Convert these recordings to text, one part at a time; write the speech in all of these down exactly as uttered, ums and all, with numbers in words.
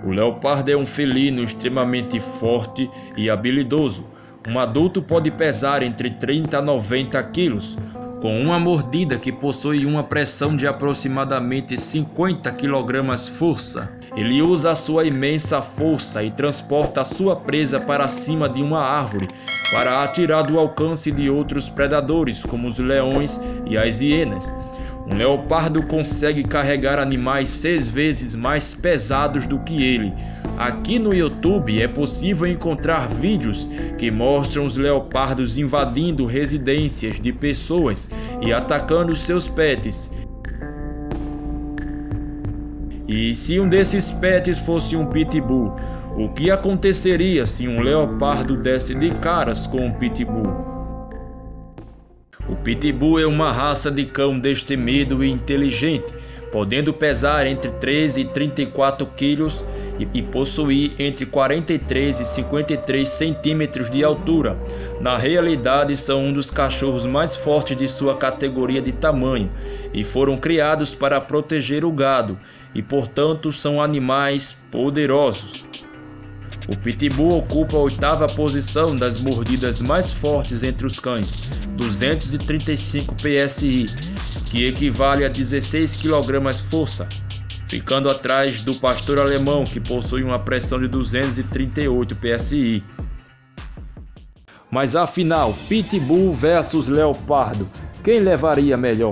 O leopardo é um felino extremamente forte e habilidoso. Um adulto pode pesar entre trinta a noventa quilos, com uma mordida que possui uma pressão de aproximadamente cinquenta quilogramas força. Ele usa a sua imensa força e transporta a sua presa para cima de uma árvore para atirar do alcance de outros predadores, como os leões e as hienas. Um leopardo consegue carregar animais seis vezes mais pesados do que ele. Aqui no YouTube é possível encontrar vídeos que mostram os leopardos invadindo residências de pessoas e atacando seus pets. E se um desses pets fosse um pitbull, o que aconteceria se um leopardo desse de caras com um pitbull? O pitbull é uma raça de cão destemido e inteligente, podendo pesar entre treze e trinta e quatro quilos e possuir entre quarenta e três e cinquenta e três centímetros de altura. Na realidade, são um dos cachorros mais fortes de sua categoria de tamanho e foram criados para proteger o gado e, portanto, são animais poderosos. O pitbull ocupa a oitava posição das mordidas mais fortes entre os cães, duzentos e trinta e cinco P S I, que equivale a dezesseis quilogramas força, ficando atrás do pastor alemão, que possui uma pressão de duzentos e trinta e oito P S I. Mas afinal, pitbull versus leopardo, quem levaria melhor?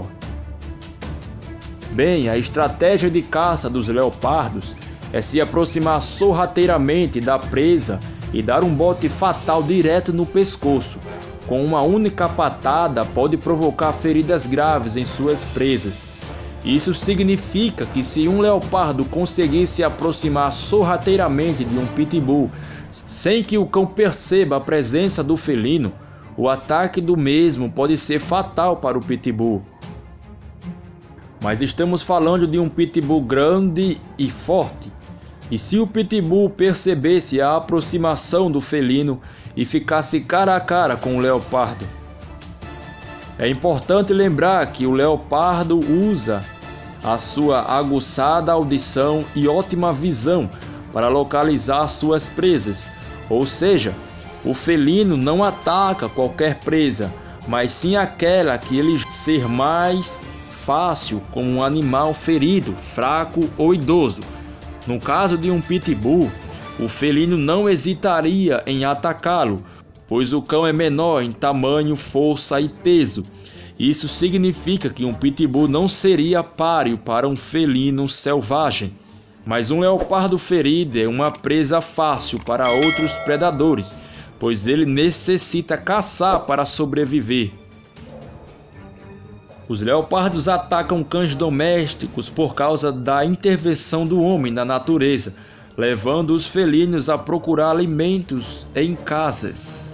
Bem, a estratégia de caça dos leopardos é se aproximar sorrateiramente da presa e dar um bote fatal direto no pescoço. Com uma única patada pode provocar feridas graves em suas presas. Isso significa que se um leopardo conseguir se aproximar sorrateiramente de um pitbull, sem que o cão perceba a presença do felino, o ataque do mesmo pode ser fatal para o pitbull. Mas estamos falando de um pitbull grande e forte. E se o pitbull percebesse a aproximação do felino e ficasse cara a cara com o leopardo? É importante lembrar que o leopardo usa a sua aguçada audição e ótima visão para localizar suas presas. Ou seja, o felino não ataca qualquer presa, mas sim aquela que ele ser mais fácil, como um animal ferido, fraco ou idoso. No caso de um pitbull, o felino não hesitaria em atacá-lo, pois o cão é menor em tamanho, força e peso. Isso significa que um pitbull não seria páreo para um felino selvagem. Mas um leopardo ferido é uma presa fácil para outros predadores, pois ele necessita caçar para sobreviver. Os leopardos atacam cães domésticos por causa da intervenção do homem na natureza, levando os felinos a procurar alimentos em casas.